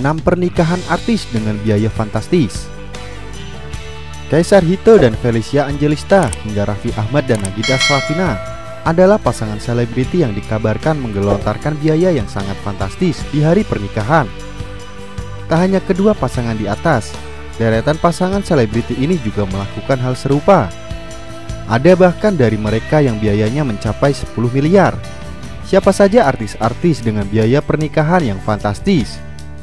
6 pernikahan artis dengan biaya fantastis. Kaisar Hito dan Felicia Angelista hingga Raffi Ahmad dan Nagita Slavina adalah pasangan selebriti yang dikabarkan menggelontarkan biaya yang sangat fantastis di hari pernikahan. Tak hanya kedua pasangan di atas, deretan pasangan selebriti ini juga melakukan hal serupa. Ada bahkan dari mereka yang biayanya mencapai 10 miliar. Siapa saja artis-artis dengan biaya pernikahan yang fantastis?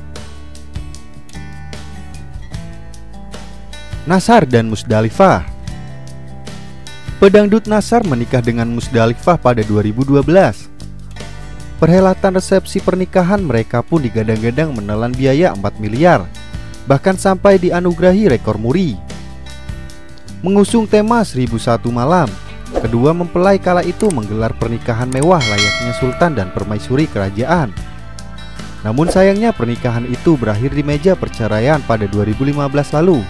Nassar dan Musdalifah. Pedangdut Nassar menikah dengan Musdalifah pada 2012. Perhelatan resepsi pernikahan mereka pun digadang-gadang menelan biaya 4 miliar, bahkan sampai dianugerahi rekor muri. Mengusung tema 1001 malam, kedua mempelai kala itu menggelar pernikahan mewah layaknya sultan dan permaisuri kerajaan. Namun sayangnya pernikahan itu berakhir di meja perceraian pada 2015 lalu.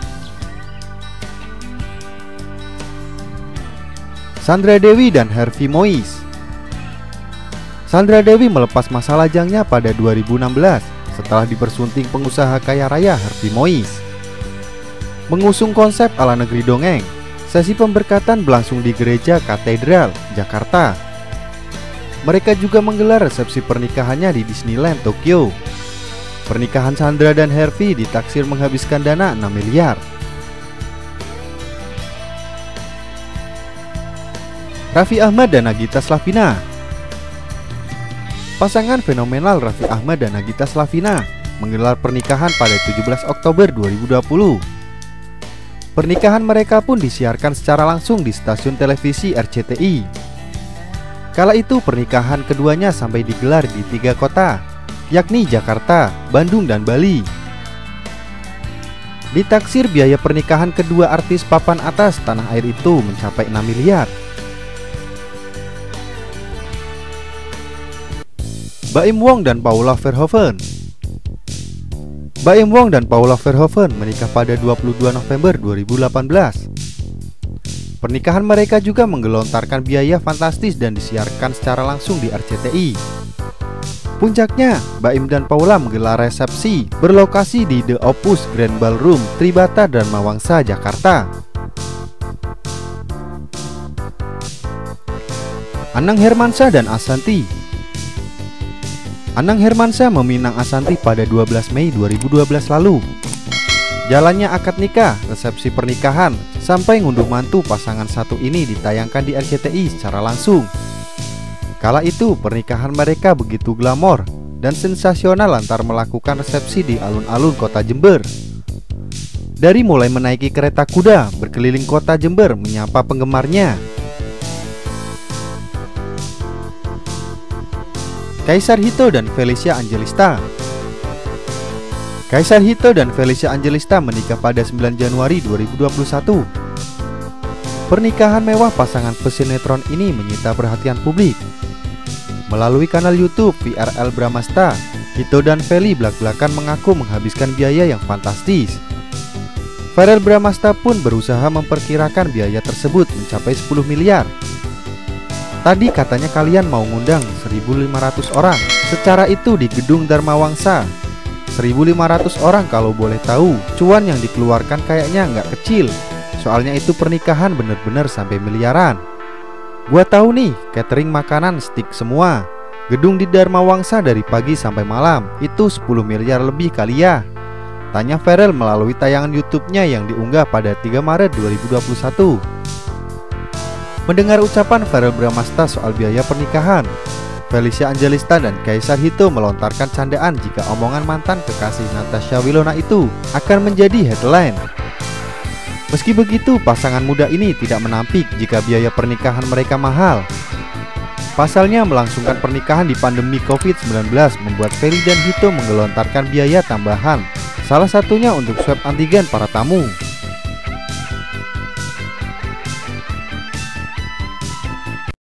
Sandra Dewi dan Harvey Moise. Sandra Dewi melepas masa lajangnya pada 2016 setelah dipersunting pengusaha kaya raya Harvey Moise. Mengusung konsep ala negeri dongeng, sesi pemberkatan berlangsung di Gereja Katedral, Jakarta. Mereka juga menggelar resepsi pernikahannya di Disneyland, Tokyo. Pernikahan Sandra dan Harvey ditaksir menghabiskan dana 6 miliar. Raffi Ahmad dan Nagita Slavina. Pasangan fenomenal Raffi Ahmad dan Nagita Slavina menggelar pernikahan pada 17 Oktober 2020. Pernikahan mereka pun disiarkan secara langsung di stasiun televisi RCTI. Kala itu pernikahan keduanya sampai digelar di 3 kota, yakni Jakarta, Bandung, dan Bali. Ditaksir biaya pernikahan kedua artis papan atas tanah air itu mencapai 6 miliar. Baim Wong dan Paula Verhoeven. Baim Wong dan Paula Verhoeven menikah pada 22 November 2018. Pernikahan mereka juga menggelontarkan biaya fantastis dan disiarkan secara langsung di RCTI. Puncaknya, Baim dan Paula menggelar resepsi berlokasi di The Opus Grand Ballroom Tribata Dharma Wangsa, Jakarta. Anang Hermansyah dan Ashanty. Anang Hermansyah meminang Ashanty pada 12 Mei 2012 lalu. Jalannya akad nikah, resepsi pernikahan, sampai ngunduh mantu pasangan satu ini ditayangkan di RCTI secara langsung. Kala itu pernikahan mereka begitu glamor dan sensasional lantaran melakukan resepsi di alun-alun kota Jember. Dari mulai menaiki kereta kuda berkeliling kota Jember menyapa penggemarnya. Kaisar Hito dan Felicia Angelista. Kaisar Hito dan Felicia Angelista menikah pada 9 Januari 2021. Pernikahan mewah pasangan pesinetron ini menyita perhatian publik. Melalui kanal YouTube VRL Bramasta, Hito dan Feli belak-belakan mengaku menghabiskan biaya yang fantastis. VRL Bramasta pun berusaha memperkirakan biaya tersebut mencapai 10 miliar. Tadi katanya kalian mau ngundang 1.500 orang. Secara itu di gedung Dharma Wangsa 1.500 orang kalau boleh tahu. Cuan yang dikeluarkan kayaknya nggak kecil. Soalnya itu pernikahan bener-bener sampai miliaran. Gua tahu nih, catering makanan stick semua. Gedung di Dharma Wangsa dari pagi sampai malam. Itu 10 miliar lebih kali ya, tanya Farel melalui tayangan YouTube-nya yang diunggah pada 3 Maret 2021. Mendengar ucapan Verrell Bramasta soal biaya pernikahan, Felicia Angelista dan Kaisar Hito melontarkan candaan jika omongan mantan kekasih Natasha Wilona itu akan menjadi headline. Meski begitu, pasangan muda ini tidak menampik jika biaya pernikahan mereka mahal. Pasalnya, melangsungkan pernikahan di pandemi COVID-19 membuat Feli dan Hito menggelontarkan biaya tambahan, salah satunya untuk swab antigen para tamu.